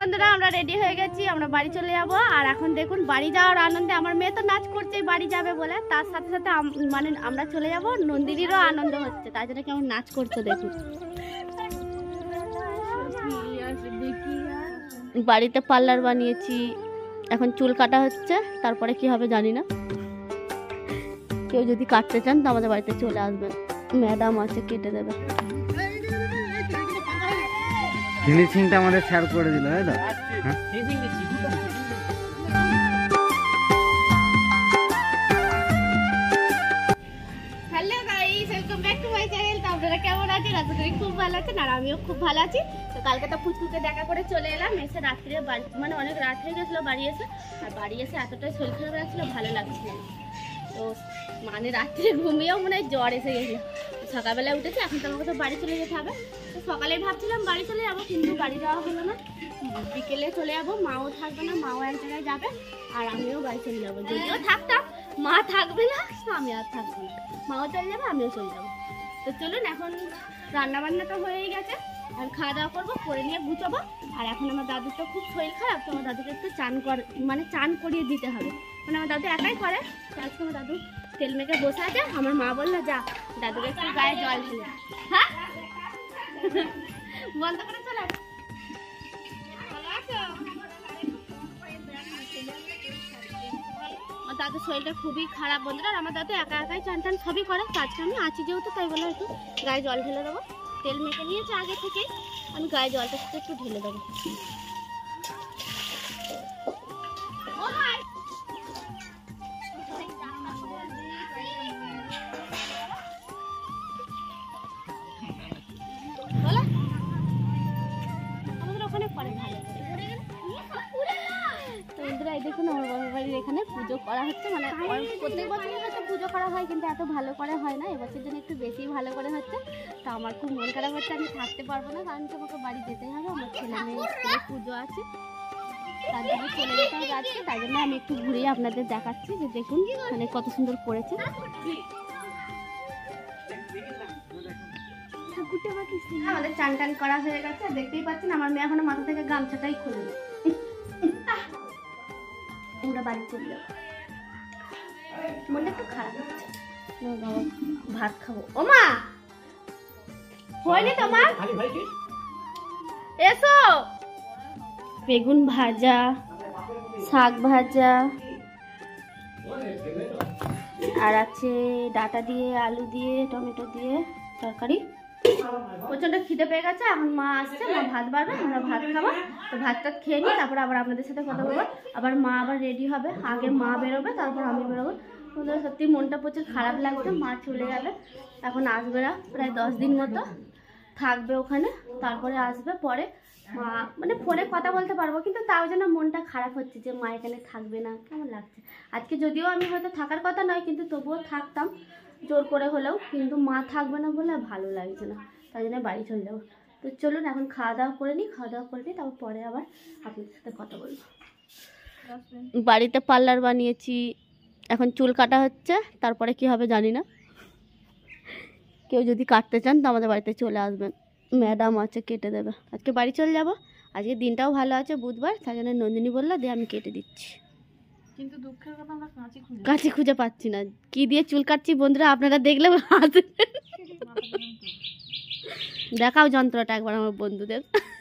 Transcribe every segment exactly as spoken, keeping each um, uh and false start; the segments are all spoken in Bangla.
বন্ধুরা আমরা রেডি হয়ে গেছি, আমরা বাড়ি চলে যাব। আর এখন দেখুন বাড়ি যাওয়ার আনন্দে আমার মেয়ে তো নাচ করছে বাড়ি যাবে বলে, তার সাথে সাথে মানে আমরা চলে যাব। নন্দিনীরও আনন্দ হচ্ছে, তাই জন্য কেমন নাচ করছে দেখুন। বাড়িতে পার্লার বানিয়েছি, এখন চুল কাটা হচ্ছে, তারপরে কি হবে জানি না। কেউ যদি কাটতে চান তো আমাদের বাড়িতে চলে আসবেন, ম্যাডাম আছে কেটে দেবে। ফিনিশিংটা আমাদের শেয়ার করে দিল, তাই তো? হ্যাঁ hello guys, welcome back to my channel. তো আপনারা কেমন আছেন? আশা করি খুব ভালো আছেন, আর আমিও খুব ভালো আছি। তো কালকে তো পুচকুকে দেখা করে চলে এলাম, এসে রাত্রে বাড়ি মানে অনেক রাত হয়ে গেছিলো বাড়ি এসে। আর বাড়ি এসে এতটাই শরীর খারাপ লাগছিল, ভালো লাগছিল না। তো মানে রাত্রে ঘুমিয়েও মনে হয় জ্বর এসে গেছিলো। সকালবেলায় উঠেছি, এখন তো আমাকে তো বাড়ি চলে যেতে হবে। তো সকালেই ভাবছিলাম বাড়ি চলে যাবো, কিন্তু বাড়ি যাওয়া হলো না। বিকেলে চলে যাবো, মাও থাকবে না, মাও এক জায়গায় যাবে, আর আমিও বাড়ি চলে যাবো। যদিও থাকতাম, মা থাকবে না, আমি আর থাকবো না। মাও চলে যাবে, আমিও চলে যাবো। তো চলুন, এখন রান্না বান্না তো হয়েই গেছে, আর খাওয়া দাওয়া করবো, করে নিয়ে গুছাবো। আর এখন আমার দাদুর তো খুব শরীর খারাপ, তো আমার দাদুকে একটু চান কর মানে চান করিয়ে দিতে হবে। মানে আমার দাদু একাই করে, আজকে আমার দাদু তেল মেখে বসে আছে। আমার মা বললো যা দাদুকে একটু গায়ে জল ঢেলে। হ্যাঁ বন্ধ করে চলে আসো। আমার দাদুর শরীরটা খুবই খারাপ বন্ধুরা, আর আমার দাদু একা একাই চান টান সবই করে। আজকে আমি আছি যেহেতু, তাই বলে একটু গায়ে জল ঢেলে দেবো। তেল মেখে নিয়েছে আগে থেকে, আমি গায়ে জলটা একটু ঢেলে দেবো। দেখুন আমার বাবার বাড়ির এখানে পুজো করা হচ্ছে, মানে প্রত্যেক বছরই হয়তো পুজো করা হয়, কিন্তু এত ভালো করে হয় না। এবছর জন্য একটু বেশি ভালো করে হচ্ছে। তো আমার খুব মন খারাপ হচ্ছে, আমি থাকতে পারবো না, কারণ তোমাকে বাড়ি যেতেই হবে। আমার ছেলে মেয়ে স্কুলে পুজো আছে, তার জন্য চলে যেতে হবে আজকে। তাই জন্য আমি একটু ঘুরিয়ে আপনাদের দেখাচ্ছি যে দেখুন মানে কত সুন্দর করেছে। আমাদের চান টান করা হয়ে গেছে, দেখতেই পাচ্ছেন আমার মেয়ে এখনো মাথা থেকে গামছাটাই খুলে নেই। আমরা বাড়ি চলে যাবো, মনটা একটু খারাপ হচ্ছে। ভাত খাবো। ও মা হয়নি তোমার, এসো। বেগুন ভাজা, শাক ভাজা, আর আছে ডাটা দিয়ে, আলু দিয়ে, টমেটো দিয়ে তরকারি। প্রচন্ড খিদে পেয়ে গেছে, এখন মা আসছে, মা ভাত বাড়বে, আমরা ভাত খাবো। তো ভাতটা খেয়ে নিই, তারপরে আবার আপনাদের সাথে কথা বলবো। আবার মা আবার রেডি হবে, আগে মা বেরোবে তারপর আমি বেরোবো। ওদের সত্যি মনটা প্রচুর খারাপ লাগছে, মা চলে যাবে, এখন আসবে না, প্রায় দশ দিন মতো থাকবে ওখানে, তারপরে আসবে। পরে মা মানে ফোনে কথা বলতে পারবো, কিন্তু তাও যেন মনটা খারাপ হচ্ছে যে মা এখানে থাকবে না, কেমন লাগছে। আজকে যদিও আমি হয়তো থাকার কথা নয়, কিন্তু তবুও থাকতাম জোর করে হলেও, কিন্তু মা থাকবে না বলে ভালো লাগছে না, তাই জন্য বাড়ি চলে যাবো। তো চলুন এখন খাওয়া দাওয়া করে নিই, খাওয়া দাওয়া করে নিই, তারপর পরে আবার আপনাদের সাথে কথা বলবো। বাড়িতে পার্লার বানিয়েছি, এখন চুল কাটা হচ্ছে, তারপরে কি হবে জানি না। কেউ যদি কাটতে চান তো আমাদের বাড়িতে চলে আসবেন, ম্যাডাম আছে কেটে দেবে। আজকে বাড়ি চলে যাব, আজকে দিনটাও ভালো আছে, বুধবার, তাই জন্য নন্দিনী বললো দিয়ে আমি কেটে দিচ্ছি। কিন্তু দুঃখের কথা আমরা কাঁচি খুঁজে কাঁচি খুঁজে পাচ্ছি না, কি দিয়ে চুল কাটছি বন্ধুরা আপনারা দেখলে দেখাও যন্ত্রটা একবার আমার বন্ধুদের।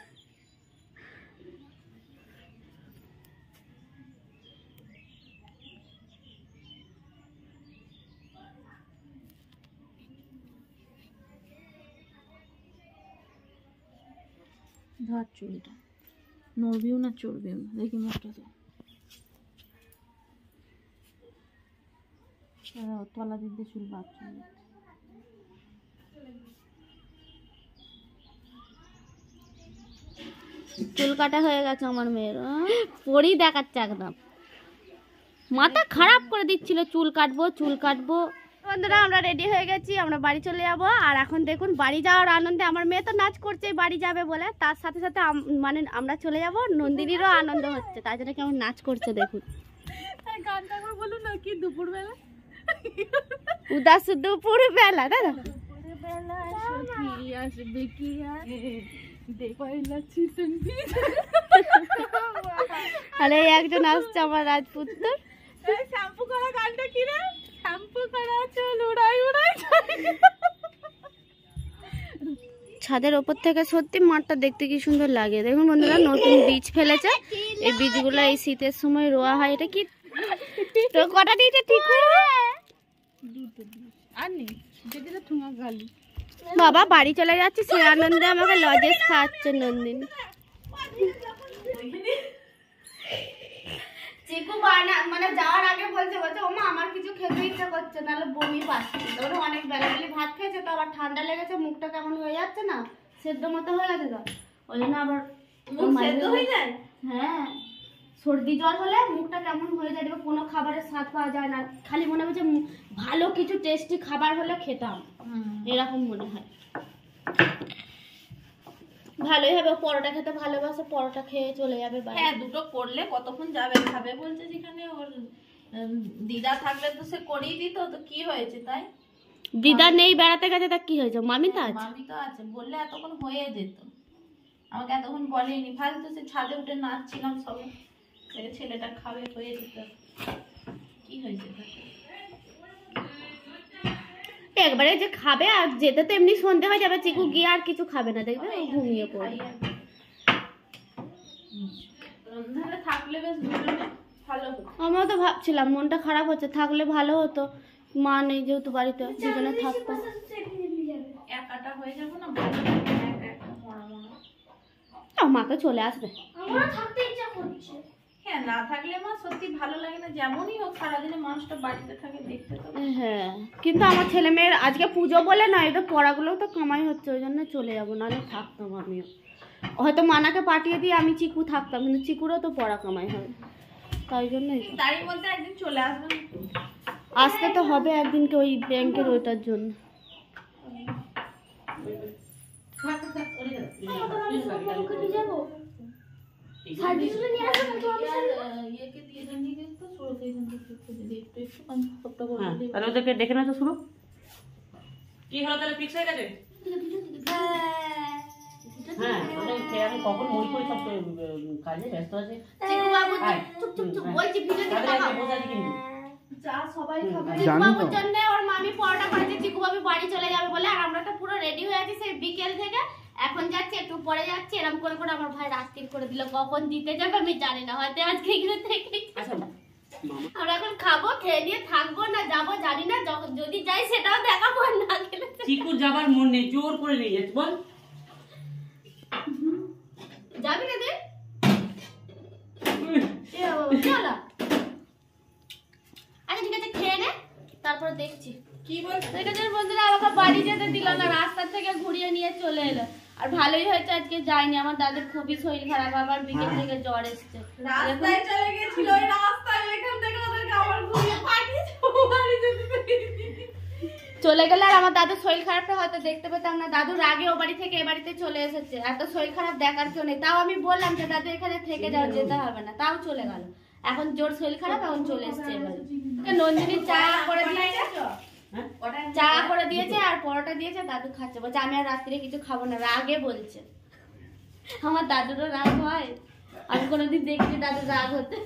ধর চুলটা নড়বিও না চড়বিও না, দেখি মুখটা তো তলা দিতে চুল বাচ্চা। চুল কাটা হয়ে গেছে আমার মেয়ের, পরই দেখাচ্ছে একদম, মাথা খারাপ করে দিচ্ছিল চুল কাটবো চুল কাটবো। বন্ধুরা আমরা রেডি হয়ে গেছি, আমরা বাড়ি চলে যাব। আর এখন দেখুন বাড়ি যাওয়ার আনন্দে আমার মেয়ে তো নাচ করছে বাড়ি যাবে বলে, তার সাথে সাথে মানে আমরা চলে যাব। নন্দিনীরও আনন্দ হচ্ছে, তাই জন্য কেমন নাচ করছে দেখুন। গানটা বলুন না, কি দুপুর বেলা উদাস দুপুর বেলা, দাদা আসবে কি আর এই একজন আসছে আমার রাজপুত্র। শ্যাম্পু করা গানটা কি রে? শ্যাম্পু করা চুল উড়াই উড়াই ছাদের ওপর থেকে সত্যি মাঠটা দেখতে কি সুন্দর লাগে। দেখুন বন্ধুরা, নতুন বীজ ফেলেছে। এই বীজগুলো এই শীতের সময় রোয়া হয়। এটা কি তো কটা দিয়েছে ঠিক হয়ে? আর নেই যেটা ঠুঙা গালি। বাবা বাড়ি চলে যাচ্ছে, সে আনন্দে আমাকে লজেস খাওয়াচ্ছে নন্দিনী। চিকু বানা মানে যাওয়ার আগে বলছে বলছে ওমা আমার কিছু খেতে ইচ্ছা করছে, নাহলে বমি পাচ্ছে। ওরা অনেক বেলাবেলি ভাত খেয়েছে তো, আবার ঠান্ডা লেগেছে, মুখটা কেমন হয়ে যাচ্ছে না, সেদ্ধ মতো হয়ে গেছে তো, ওই জন্য আবার সেদ্ধ হয়ে যায়। হ্যাঁ, সর্দি জ্বর হলে মুখটা কেমন হয়ে যায়, কোনো খাবারের স্বাদ পাওয়া যায় না, খালি মনে হয় যে ভালো কিছু টেস্টি খাবার হলে খেতাম, এরকম মনে হয়। ভালোই হবে, পরোটা খেতে ভালোবাসে, পরোটা খেয়ে চলে যাবে বাড়ি। হ্যাঁ, দুটো করলে কতক্ষণ যাবে খাবে বলছে। যেখানে ওর দিদা থাকলে তো সে করেই দিত, তো কি হয়েছে তাই? দিদা নেই, বেড়াতে গেছে, তা কি হয়েছে? মামি তো আছে। মামি তো আছে, বললে এতক্ষণ হয়ে যেত। আমাকে এতক্ষণ বলেনি, ফালতু সে ছাদে উঠে নাচছিলাম সবে, ছেলেটা খাবে হয়ে যেত। কি হয়েছে তাতে? একবারে যে খাবে আর যেতে তো এমনি সন্ধে হয়ে যাবে, চিকু গিয়ে আর কিছু খাবে না, দেখবে ও ঘুমিয়ে পড়বে। রন্ধনে থাকলে বেশ ভালো হতো। আমরা তো ভাবছিলাম মনটা খারাপ হচ্ছে, থাকলে ভালো হতো, মা নেই যেহেতু বাড়িতে, সেখানে থাকতাম। একাটা হয়ে যাবো না, ভালো লাগবে না, একা একা মরা মরা। মাকে চলে আসবে। হ্যাঁ, না থাকলে মা সত্যি ভালো লাগে না, যেমনই হোক সারাদিনে মানুষটা বাড়িতে থাকে, দেখতে তো। হ্যাঁ, কিন্তু আমার ছেলে মেয়ের আজকে পুজো বলে নয়, এটা পড়াগুলোও তো কামাই হচ্ছে, ওই জন্য চলে যাবো, নাহলে থাকতাম আমিও। হয়তো মানাকে পাঠিয়ে দিয়ে আমি চিকু থাকতাম, কিন্তু চিকুরও তো পড়া কামাই হবে, তাই জন্যই তো। তারই মধ্যে একদিন চলে আসবেন। আসতে তো হবে একদিনকে, ওই ব্যাংকের ওইটার জন্য। তাহলে ওদেরকে ডেকে না তো শুরু কি হলো, তাহলে ফিক্স হয়ে গেছে। হ্যাঁ, আমি কখন মুড়ি করে সব কাজে ব্যস্ত আছে। চিকুবাবুর জন্য ওর মামি পরোটা করেছে, চিকুবাবু বাড়ি চলে যাবে বলে, আর আমরা তো পুরো রেডি হয়ে আছি সেই বিকেল থেকে, এখন যাচ্ছে একটু পরে যাচ্ছে, এরকম করে করে আমার ভাই রাত্রির করে দিল, কখন দিতে যাবে আমি জানি না, হয়তো আজকে এখানে থেকে আমরা এখন খাবো, খেয়ে নিয়ে থাকবো না যাবো জানি না, যখন যদি যাই সেটাও দেখাবো না গেলে। চিকুর যাবার মন নেই, জোর করে নিয়ে যাচ্ছে, বল যাবি না দেখ চলো। আচ্ছা ঠিক আছে, খেয়ে নে, তারপরে দেখছি কি বলছো। ঠিক আছে বন্ধুরা, আমাকে বাড়ি যেতে দিল না, রাস্তা থেকে ঘুরিয়ে নিয়ে চলে এলো। আর ভালোই হয়েছে আজকে যাইনি, আমার দাদুর খুবই শরীর খারাপ, আবার বিকেল থেকে জ্বর এসছে। রাস্তায় চলে গেছিল, ওই রাস্তায় এখান থেকে ওদেরকে আবার ঘুরিয়ে পাঠিয়েছে বাড়ি যেতে। চলে গেলে আর আমার দাদুর শরীর খারাপটা হয়তো দেখতে পেতাম না, দাদুর আগে ও বাড়ি থেকে এ বাড়িতে চলে এসেছে, এত শরীর খারাপ দেখার কেউ নেই, তাও আমি বললাম যে দাদু এখানে থেকে যাও, যেতে হবে না, তাও চলে গেল। এখন জোর শরীর খারাপ, এখন চলে এসছে এবারে। নন্দিনী চা করে দিয়েছে, চা করে দিয়েছে আর পরোটা দিয়েছে, দাদু খাচ্ছে, বলছে আমি আর রাত্রে কিছু খাবো না, রাগে বলছে। আমার দাদুরও রাগ হয়, আমি কোনোদিন দেখিনি দাদুর রাগ হতে।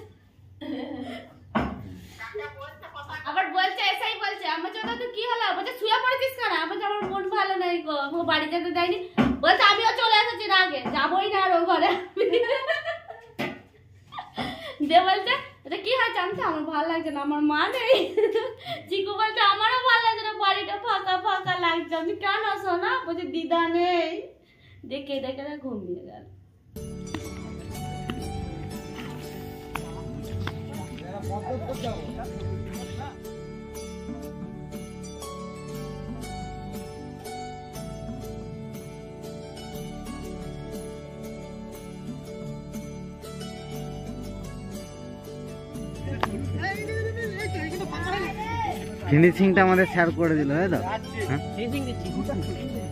আবার বলছে এসাই বলছে, আমার জন্য তো কি হলো, বলছে শুয়ে পড়েছিস কেন, বলছে আমার মন ভালো নেই গো, ও বাড়ি যেতে দেয়নি, বলছে আমিও চলে এসেছি রাগে, যাবোই না আর ও ঘরে। দিয়ে বলছে এটা কি হয়েছে, আমি আমার ভালো লাগছে না, আমার মা নেই। চিকু বলছে আমারও ভালো লাগছে না, বাড়িটা ফাঁকা ফাঁকা লাগছে, আমি কেন শোনা, বলছে দিদা নেই, দেখে দেখে ঘুমিয়ে গেল। ফিনিশিংটা আমাদের শেয়ার করে দিল, তাই তো? হ্যাঁ, ফিনিশিং দিচ্ছি।